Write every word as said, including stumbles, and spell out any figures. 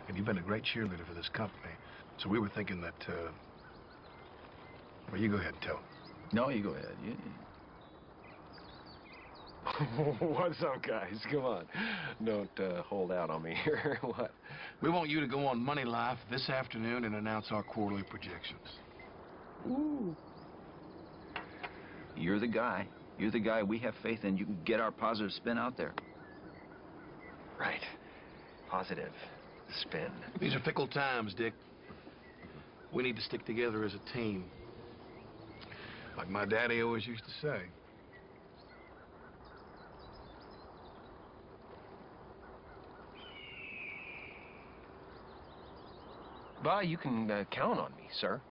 And you've been a great cheerleader for this company. So we were thinking that, uh... well, you go ahead and tell them. No, you go ahead. You... What's up, guys? Come on. Don't uh, hold out on me here. What? We want you to go on Money Life this afternoon and announce our quarterly projections. Ooh. You're the guy. You're the guy we have faith in. You can get our positive spin out there. Right. Positive spin. These are fickle times, Dick. We need to stick together as a team. Like my daddy always used to say. Bah, you can uh, count on me, sir.